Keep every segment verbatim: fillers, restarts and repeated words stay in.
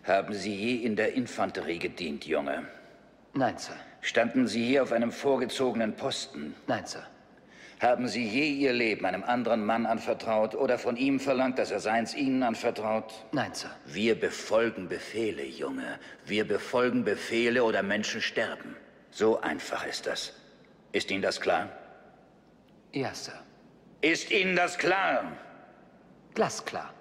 Haben Sie je in der Infanterie gedient, Junge? Nein, Sir. Standen Sie je auf einem vorgezogenen Posten? Nein, Sir. Haben Sie je Ihr Leben einem anderen Mann anvertraut oder von ihm verlangt, dass er seins Ihnen anvertraut? Nein, Sir. Wir befolgen Befehle, Junge. Wir befolgen Befehle oder Menschen sterben. So einfach ist das. Ist Ihnen das klar? Ja, Sir. Ist Ihnen das klar? Glasklar.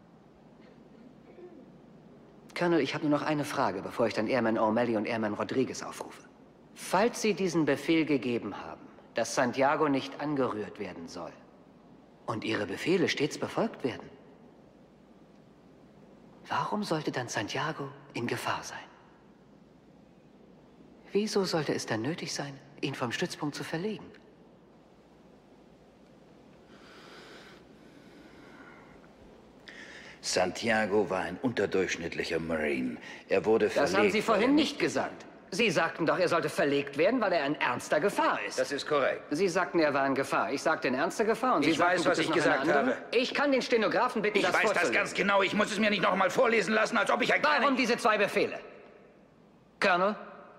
Colonel, ich habe nur noch eine Frage, bevor ich dann Airman O'Malley und Airman Rodriguez aufrufe. Falls Sie diesen Befehl gegeben haben, dass Santiago nicht angerührt werden soll und Ihre Befehle stets befolgt werden, warum sollte dann Santiago in Gefahr sein? Wieso sollte es dann nötig sein, ihn vom Stützpunkt zu verlegen? Santiago war ein unterdurchschnittlicher Marine. Er wurde verlegt. Das haben Sie vorhin nicht gesagt. Sie sagten doch, er sollte verlegt werden, weil er in ernster Gefahr ist. Das ist korrekt. Sie sagten, er war in Gefahr. Ich sagte in ernster Gefahr und Sie Ich sagten, weiß, was gibt es ich noch gesagt eine andere? habe. Ich kann den Stenografen bitten, Ich das weiß das vorzulesen. ganz genau. Ich muss es mir nicht noch mal vorlesen lassen, als ob ich ein kleiner... Warum diese zwei Befehle? Colonel?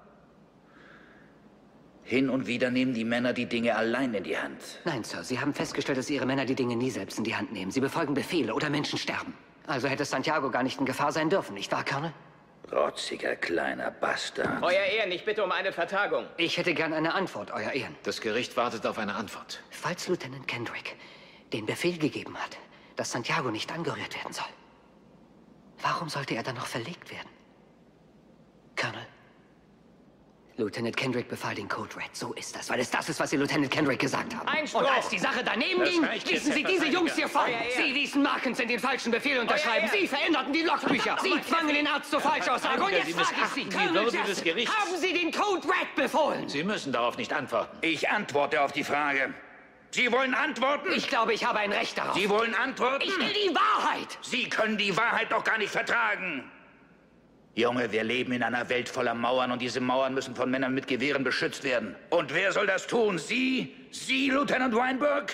Hin und wieder nehmen die Männer die Dinge allein in die Hand. Nein, Sir. Sie haben festgestellt, dass Ihre Männer die Dinge nie selbst in die Hand nehmen. Sie befolgen Befehle oder Menschen sterben. Also hätte Santiago gar nicht in Gefahr sein dürfen, nicht wahr, Colonel? Rotziger kleiner Bastard. Euer Ehren, ich bitte um eine Vertagung. Ich hätte gern eine Antwort, Euer Ehren. Das Gericht wartet auf eine Antwort. Falls Lieutenant Kendrick den Befehl gegeben hat, dass Santiago nicht angerührt werden soll, warum sollte er dann noch verlegt werden? Colonel? Lieutenant Kendrick befahl den Code Red. So ist das, weil es das ist, was Sie Lieutenant Kendrick gesagt haben. Einspruch! Und als die Sache daneben Das ging, reicht ließen jetzt, Sie Herr diese Jungs Verteidiger. hier vor. Euer Ehren. Sie ließen Markens in den falschen Befehl unterschreiben. Ehren. Sie veränderten die Logbücher. Sie zwangen den Arzt zur Falschaussage. Und Verteidiger, jetzt Sie frage ich Sie, missachten die Colonel Würde des Jessup, Gerichts. haben Sie den Code Red befohlen? Sie müssen darauf nicht antworten. Ich antworte auf die Frage. Sie wollen antworten? Ich glaube, ich habe ein Recht darauf. Sie wollen antworten? Ich will die Wahrheit. Sie können die Wahrheit doch gar nicht vertragen. Junge, wir leben in einer Welt voller Mauern und diese Mauern müssen von Männern mit Gewehren beschützt werden. Und wer soll das tun? Sie? Sie, Lieutenant Weinberg?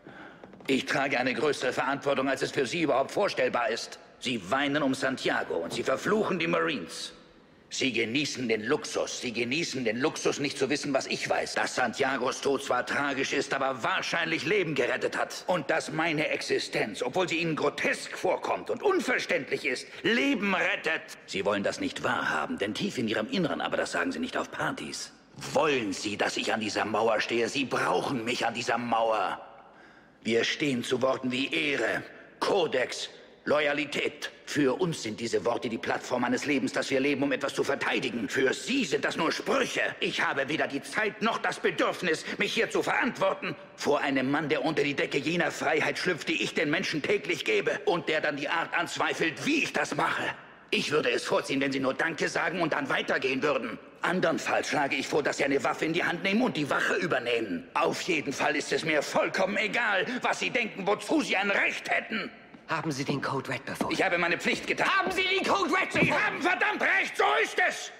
Ich trage eine größere Verantwortung, als es für Sie überhaupt vorstellbar ist. Sie weinen um Santiago und Sie verfluchen die Marines. Sie genießen den Luxus. Sie genießen den Luxus, nicht zu wissen, was ich weiß. Dass Santiagos Tod zwar tragisch ist, aber wahrscheinlich Leben gerettet hat. Und dass meine Existenz, obwohl sie Ihnen grotesk vorkommt und unverständlich ist, Leben rettet. Sie wollen das nicht wahrhaben, denn tief in Ihrem Inneren, aber das sagen Sie nicht auf Partys, wollen Sie, dass ich an dieser Mauer stehe. Sie brauchen mich an dieser Mauer. Wir stehen zu Worten wie Ehre, Kodex, Loyalität. Für uns sind diese Worte die Plattform eines Lebens, das wir leben, um etwas zu verteidigen. Für Sie sind das nur Sprüche. Ich habe weder die Zeit noch das Bedürfnis, mich hier zu verantworten vor einem Mann, der unter die Decke jener Freiheit schlüpft, die ich den Menschen täglich gebe und der dann die Art anzweifelt, wie ich das mache. Ich würde es vorziehen, wenn Sie nur Danke sagen und dann weitergehen würden. Andernfalls schlage ich vor, dass Sie eine Waffe in die Hand nehmen und die Wache übernehmen. Auf jeden Fall ist es mir vollkommen egal, was Sie denken, wozu Sie ein Recht hätten. Haben Sie den Code Red befohlen? Ich habe meine Pflicht getan. Haben Sie den Code Red befohlen? Sie haben verdammt recht, so ist es!